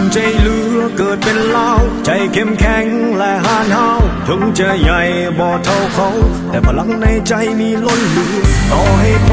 ใจเหลือเกิดเป็นเล่าใจเข้มแข็งและหานห้าวถึงจะใหญ่บ่เท่าเขาแต่พลังในใจมีล้นเหลือต่อให้